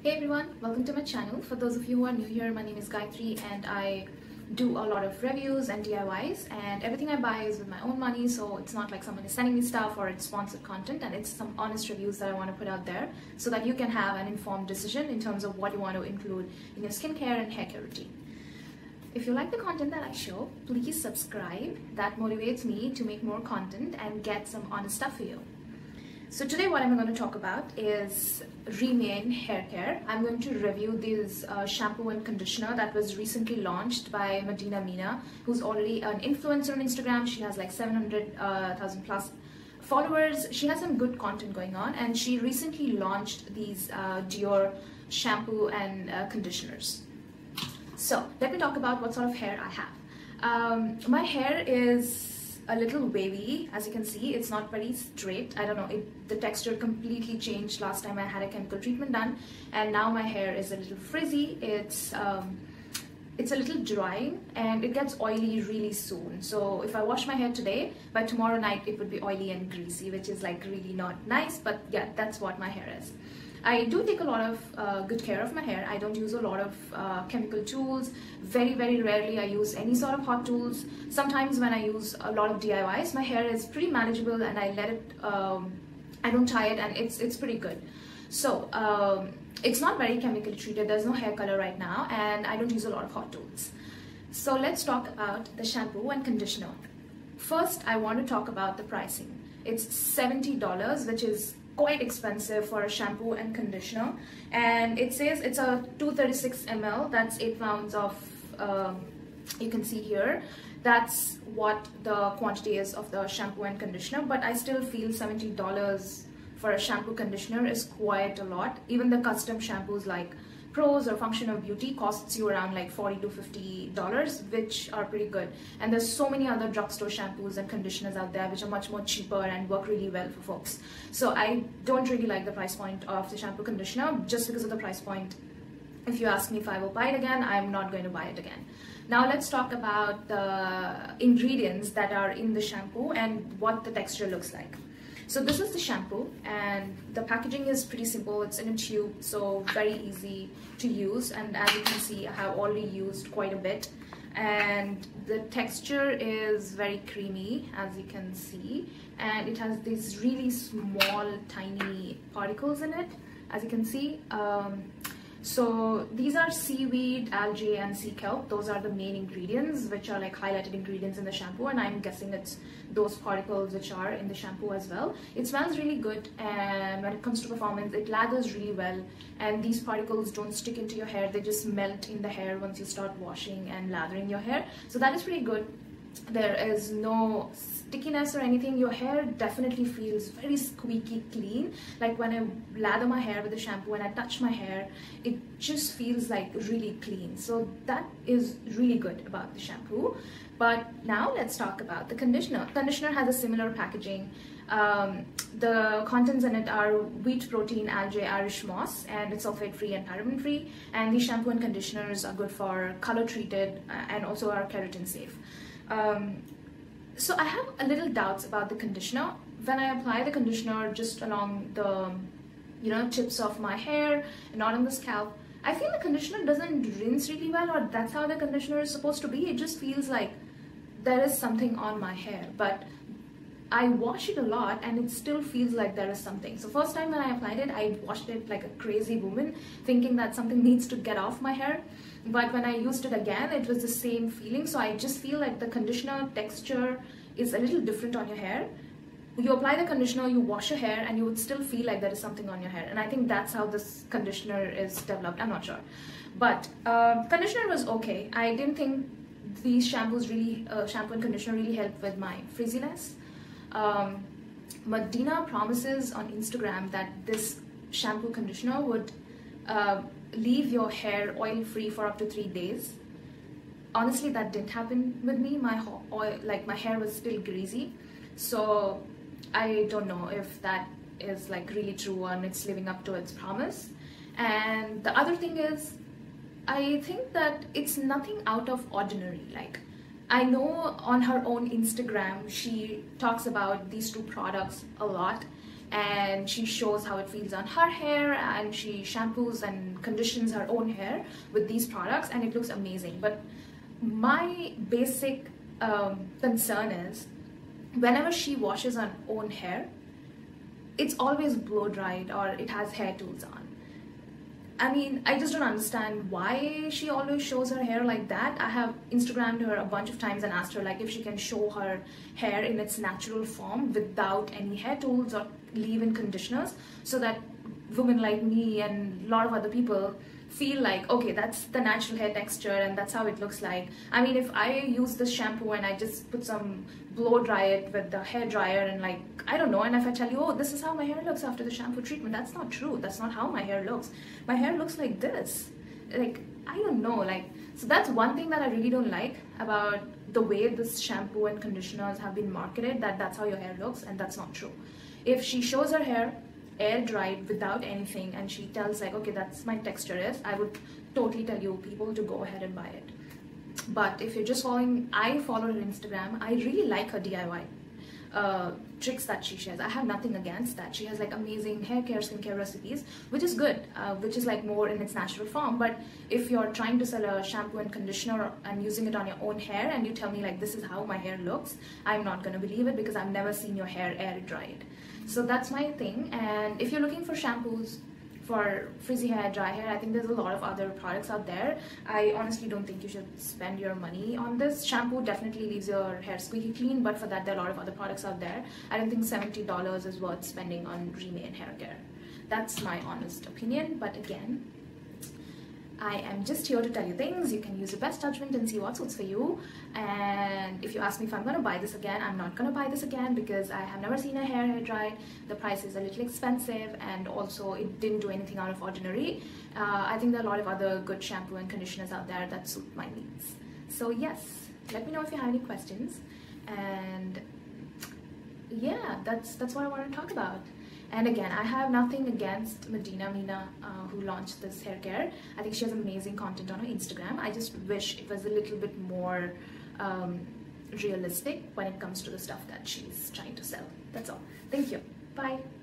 Hey everyone, welcome to my channel. For those of you who are new here, my name is Gayatri and I do a lot of reviews and DIYs, and everything I buy is with my own money, so it's not like someone is sending me stuff or it's sponsored content, and it's some honest reviews that I want to put out there so that you can have an informed decision in terms of what you want to include in your skincare and hair care routine. If you like the content that I show, please subscribe. That motivates me to make more content and get some honest stuff for you. So today what I'm going to talk about is Remain Hair Care. I'm going to review this shampoo and conditioner that was recently launched by Medina Mina, who's already an influencer on Instagram. She has like 700,000 plus followers. She has some good content going on, and she recently launched these Dior shampoo and conditioners. So let me talk about what sort of hair I have. My hair is a little wavy, as you can see. It's not very straight. I don't know, the texture completely changed last time I had a chemical treatment done, and now my hair is a little frizzy. It's a little drying and it gets oily really soon. So if I wash my hair today, by tomorrow night it would be oily and greasy, which is like really not nice, but yeah, that's what my hair is. I do take a lot of good care of my hair. I don't use a lot of chemical tools. Very rarely I use any sort of hot tools. Sometimes when I use a lot of DIYs, my hair is pretty manageable and I let it, I don't tie it, and it's pretty good. So it's not very chemically treated. There's no hair color right now, and I don't use a lot of hot tools. So let's talk about the shampoo and conditioner. First, I want to talk about the pricing. It's $70, which is quite expensive for a shampoo and conditioner, and it says it's a 236 ml. That's 8 pounds of you can see here, that's what the quantity is of the shampoo and conditioner, but I still feel $70 for a shampoo conditioner is quite a lot. Even the custom shampoos like Pros or Function of Beauty costs you around like $40 to $50, which are pretty good. And there's so many other drugstore shampoos and conditioners out there which are much more cheaper and work really well for folks. So I don't really like the price point of the shampoo conditioner just because of the price point. If you ask me if I will buy it again, I'm not going to buy it again. Now let's talk about the ingredients that are in the shampoo and what the texture looks like. So this is the shampoo, and the packaging is pretty simple. It's in a tube, so very easy to use, and as you can see, I have already used quite a bit, and the texture is very creamy, as you can see, and it has these really small tiny particles in it, as you can see. So these are seaweed, algae and sea kelp. Those are the main ingredients, which are like highlighted ingredients in the shampoo, and I'm guessing it's those particles which are in the shampoo as well. It smells really good, and when it comes to performance, it lathers really well, and these particles don't stick into your hair. They just melt in the hair once you start washing and lathering your hair, so that is pretty good. There is no stickiness or anything. Your hair definitely feels very squeaky clean. Like when I lather my hair with the shampoo and I touch my hair, it just feels like really clean. So that is really good about the shampoo. But now let's talk about the conditioner. Conditioner has a similar packaging. The contents in it are wheat protein, algae, Irish moss, and it's sulfate free and paraben free. And these shampoo and conditioners are good for color treated and also are keratin safe. So I have a little doubts about the conditioner. When I apply the conditioner just along the tips of my hair and not on the scalp, I feel the conditioner doesn't rinse really well, or that's how the conditioner is supposed to be. It just feels like there is something on my hair, but I wash it a lot and it still feels like there is something. So first time when I applied it, I washed it like a crazy woman, thinking that something needs to get off my hair. But when I used it again, it was the same feeling. So I just feel like the conditioner texture is a little different on your hair. You apply the conditioner, you wash your hair, and you would still feel like there is something on your hair. And I think that's how this conditioner is developed. I'm not sure. But conditioner was okay. I didn't think these shampoos really, shampoo and conditioner really helped with my frizziness. Medina promises on Instagram that this shampoo conditioner would leave your hair oil free for up to 3 days. Honestly, that didn't happen with me. My hair was still greasy, so I don't know if that is like really true and it's living up to its promise. And the other thing is, I think that it's nothing out of ordinary. Like, I know on her own Instagram she talks about these two products a lot, and she shows how it feels on her hair, and she shampoos and conditions her own hair with these products, and it looks amazing. But my basic concern is whenever she washes her own hair, it's always blow dried or it has hair tools on. I mean, I just don't understand why she always shows her hair like that. I have Instagrammed her a bunch of times and asked her like if she can show her hair in its natural form without any hair tools or leave-in conditioners, so that women like me and a lot of other people feel like, okay, that's the natural hair texture and that's how it looks like. I mean, if I use this shampoo and I just put some blow dry it with the hair dryer and like, I don't know, and if I tell you, oh, this is how my hair looks after the shampoo treatment, that's not true. That's not how my hair looks. My hair looks like this. Like, I don't know, like, so that's one thing that I really don't like about the way this shampoo and conditioners have been marketed, that that's how your hair looks, and that's not true. If she shows her hair air dried without anything and she tells like, okay, that's my texture is, I would totally tell you people to go ahead and buy it. But if you're just following, I follow her Instagram, I really like her DIY tricks that she shares. I have nothing against that. She has like amazing hair care, skincare recipes, which is good, which is like more in its natural form. But if you're trying to sell a shampoo and conditioner and using it on your own hair and you tell me like this is how my hair looks, I'm not gonna believe it because I've never seen your hair air dried. So that's my thing. And if you're looking for shampoos for frizzy hair, dry hair, I think there's a lot of other products out there. I honestly don't think you should spend your money on this. Shampoo definitely leaves your hair squeaky clean, but for that there are a lot of other products out there. I don't think $70 is worth spending on Remain hair care. That's my honest opinion, but again, I am just here to tell you things. You can use your best judgment and see what suits for you. And if you ask me if I'm going to buy this again, I'm not going to buy this again because I have never seen a hair dried. The price is a little expensive and also it didn't do anything out of ordinary. I think there are a lot of other good shampoo and conditioners out there that suit my needs. So yes, let me know if you have any questions. And yeah, that's what I want to talk about. And again, I have nothing against Medina Mina, who launched this hair care. I think she has amazing content on her Instagram. I just wish it was a little bit more realistic when it comes to the stuff that she's trying to sell. That's all. Thank you. Bye.